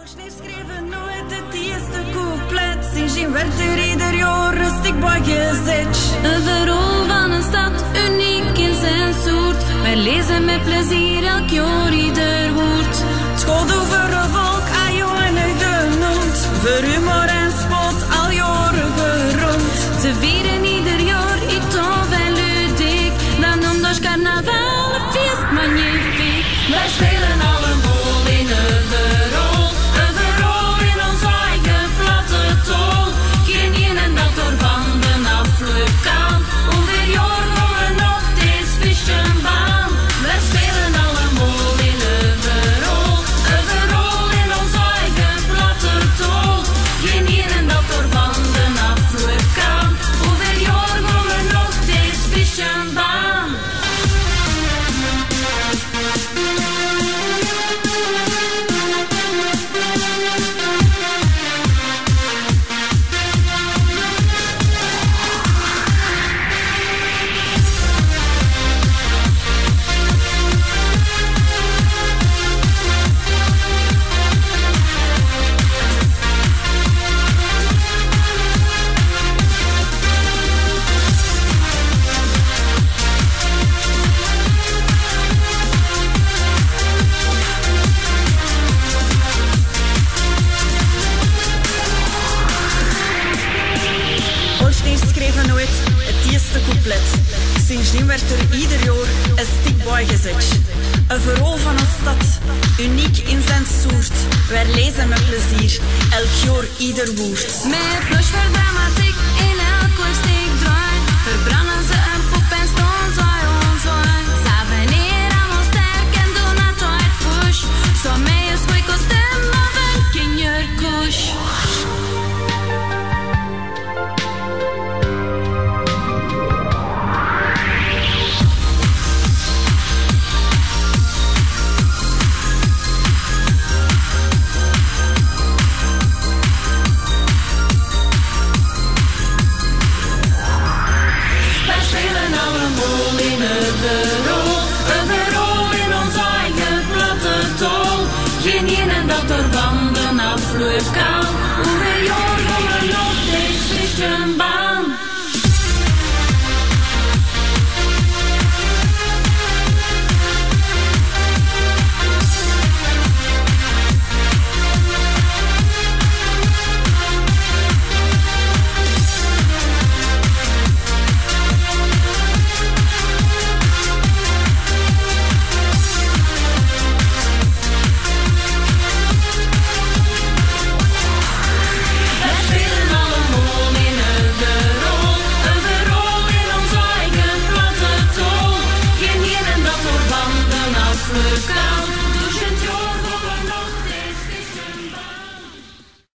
Schneef schreven nooit het eerste couplet. Sindsdien werd er ieder jaar een stuk bijgezet. Een verhaal van een stad, uniek in zijn soort. Wij lezen met plezier elk jaar ieder woord. Het gaat over een volk, aan jaren genoemd. Voor humor en spot, al jaren gerond. Ze vieren ieder jaar iets tof en ludiek. Dan noemt ons carnaval een feest magnifiek. Wij spelen allemaal in een verhaal. Een verhaal in ons eigen platte tol. Geen ene dat door van de afloop kan. Hoeveel jaar gaan we nog deze vischenbaan? Wij spelen allemaal in een verhaal. Een verhaal in ons eigen platte tol. Geen ene dat door van de afloop kan. Hoeveel jaar gaan we nog deze vischenbaan? Schreven nooit het eerste couplet. Sindsdien werd er ieder jaar een stuk bijgezet. Een verhaal van een stad, uniek in zijn soort. Wij lezen met plezier elk jaar ieder woord. Met plus voor dramatiek in elk stuk draai. Verbranden ze een pop en staan zij ons uit. Samen neer aan ons sterk en doen het uit push. Zo mee is goed kostuum of een kinderkush. Een verhaal in ons eigen platte tol. Geen ene dat er van de afloop kan. Hoeveel jaar gaan we nog deze vischenbaan?